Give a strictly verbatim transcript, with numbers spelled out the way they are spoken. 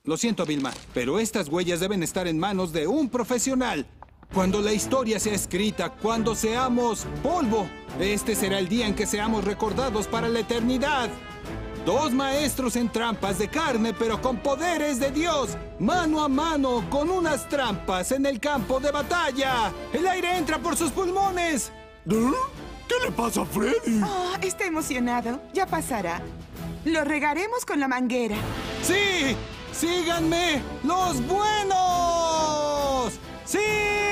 Lo siento, Vilma, pero estas huellas deben estar en manos de un profesional. Cuando la historia sea escrita, cuando seamos polvo, este será el día en que seamos recordados para la eternidad. Dos maestros en trampas de carne, pero con poderes de Dios. Mano a mano, con unas trampas en el campo de batalla. El aire entra por sus pulmones. ¿Eh? ¿Qué le pasa a Freddy? Oh, está emocionado. Ya pasará. Lo regaremos con la manguera. ¡Sí! ¡Síganme, los buenos! ¡Sí!